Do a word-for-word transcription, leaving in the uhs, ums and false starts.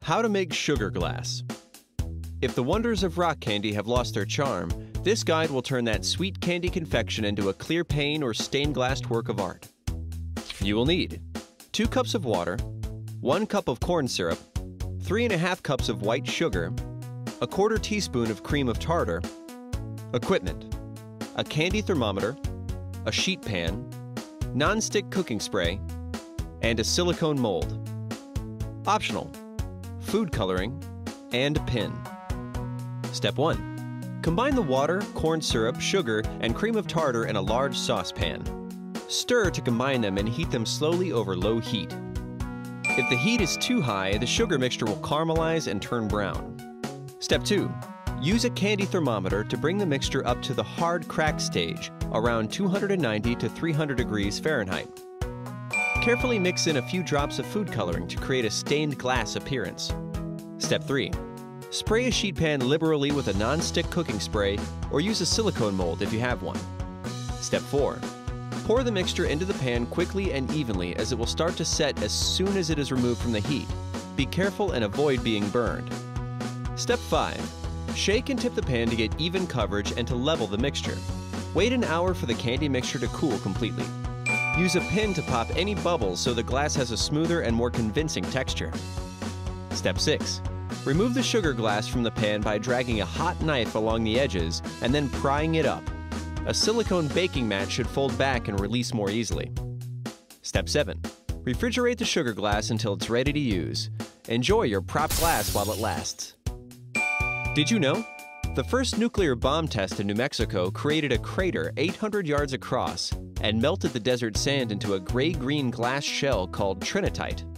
How to make sugar glass. If the wonders of rock candy have lost their charm, this guide will turn that sweet candy confection into a clear pane or stained glass work of art. You will need two cups of water, one cup of corn syrup, three and a half cups of white sugar, a quarter teaspoon of cream of tartar, equipment, a candy thermometer, a sheet pan, non-stick cooking spray, and a silicone mold. Optional: food coloring and a pin. Step one. Combine the water, corn syrup, sugar, and cream of tartar in a large saucepan. Stir to combine them and heat them slowly over low heat. If the heat is too high, the sugar mixture will caramelize and turn brown. Step two. Use a candy thermometer to bring the mixture up to the hard crack stage, around two hundred ninety to three hundred degrees Fahrenheit. Carefully mix in a few drops of food coloring to create a stained glass appearance. Step three. Spray a sheet pan liberally with a non-stick cooking spray or use a silicone mold if you have one. Step four. Pour the mixture into the pan quickly and evenly, as it will start to set as soon as it is removed from the heat. Be careful and avoid being burned. Step five. Shake and tip the pan to get even coverage and to level the mixture. Wait an hour for the candy mixture to cool completely. Use a pin to pop any bubbles so the glass has a smoother and more convincing texture. Step six. Remove the sugar glass from the pan by dragging a hot knife along the edges and then prying it up. A silicone baking mat should fold back and release more easily. Step seven. Refrigerate the sugar glass until it's ready to use. Enjoy your prop glass while it lasts. Did you know? The first nuclear bomb test in New Mexico created a crater eight hundred yards across and melted the desert sand into a gray-green glass shell called trinitite.